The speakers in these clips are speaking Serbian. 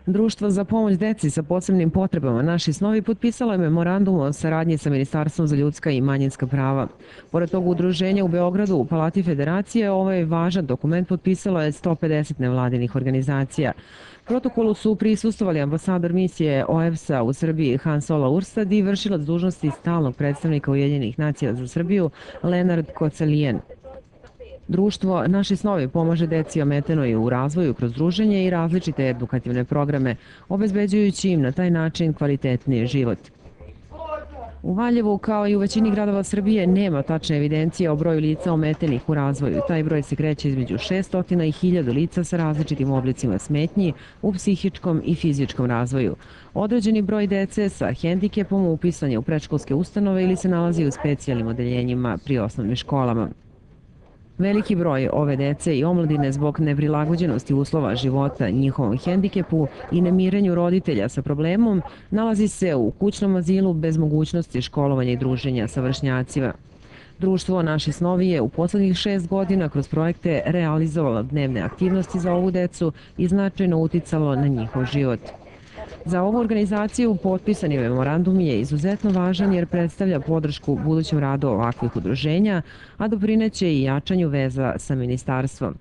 Društvo za pomoć deci sa posebnim potrebama Naši snovi potpisalo je memorandum o saradnji sa Ministarstvom za ljudska i manjinska prava. Pored tog udruženja u Beogradu u Palati Federacije, ovaj važan dokument potpisalo je 150 nevladinih organizacija. Protokolu su prisustvovali ambasador misije OEBS-a u Srbiji Hans-Ola Urstad i vršilac dužnosti stalnog predstavnika Ujedinjenih nacija za Srbiju Lenard Kocalijen. Društvo Naši snovi pomaže deci ometenoj u razvoju kroz druženje i različite edukativne programe, obezbeđujući im na taj način kvalitetniji život. U Valjevu, kao i u većini gradova Srbije, nema tačne evidencije o broju lica ometenih u razvoju. Taj broj se kreće između 600 i 1000 lica sa različitim oblicima smetnji u psihičkom i fizičkom razvoju. Određeni broj dece sa hendikepom upisan je u predškolske ustanove ili se nalazi u specijalnim odeljenjima pri osnovnim školama. Veliki broj ove dece i omladine zbog neprilagođenosti uslova života, njihovom hendikepu i nemirenju roditelja sa problemom nalazi se u kućnom azilu bez mogućnosti školovanja i druženja sa vršnjacima. Društvo Naši snovi je u poslednjih 6 godina kroz projekte realizovalo dnevne aktivnosti za ovu decu i značajno uticalo na njihov život. Za ovu organizaciju potpisani memorandum je izuzetno važan jer predstavlja podršku budućem radu ovakvih udruženja, a doprineće i jačanju veza sa ministarstvom.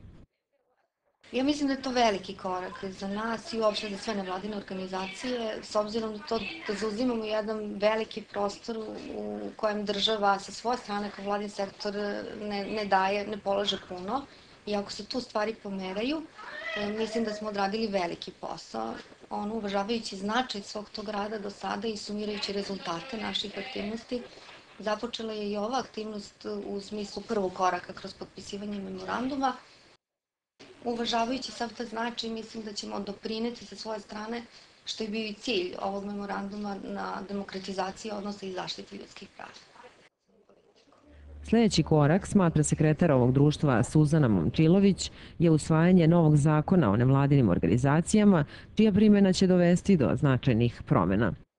Ja mislim da je to veliki korak za nas i uopšte za sve nevladine organizacije, s obzirom na to da zauzimamo jedan veliki prostor u kojem država sa svoje strane kao vladin sektor ne polaže puno. I ako se tu stvari pomeraju, mislim da smo odradili veliki posao. Uvažavajući značaj svog tog rada do sada i sumirajući rezultate naših aktivnosti, započela je i ova aktivnost u smislu prvog koraka kroz potpisivanje memoranduma. Uvažavajući sav taj značaj, mislim da ćemo doprineti sa svoje strane, što je bio i cilj ovog memoranduma, na demokratizaciji odnosa i zaštiti ljudskih prava. Sljedeći korak, smatra sekretar ovog društva Suzana Momčilović, je usvajanje novog zakona o nevladinim organizacijama, čija primjena će dovesti do značajnih promjena.